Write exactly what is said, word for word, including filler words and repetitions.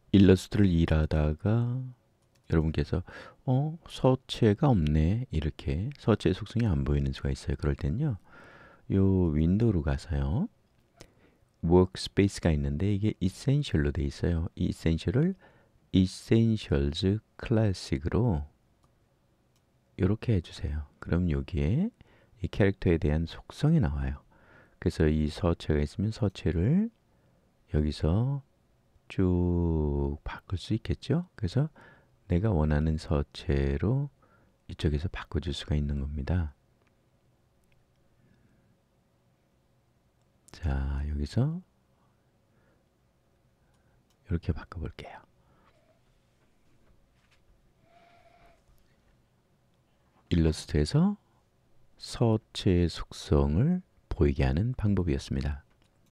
일러스트를 일하다가 여러분께서 어? 서체가 없네. 이렇게 서체의 속성이 안 보이는 수가 있어요. 그럴 땐요. 요 윈도우로 가서요. 워크스페이스가 있는데 이게 이센셜로 돼 있어요. 이 이센셜을 Essentials 클래식으로 이렇게 해주세요. 그럼 여기에 이 캐릭터에 대한 속성이 나와요. 그래서 이 서체가 있으면 서체를 여기서 쭉 바꿀 수 있겠죠? 그래서 내가 원하는 서체로 이쪽에서 바꿔줄 수가 있는 겁니다. 자, 여기서 이렇게 바꿔볼게요. 일러스트에서 서체의 속성을 보이게 하는 방법이었습니다.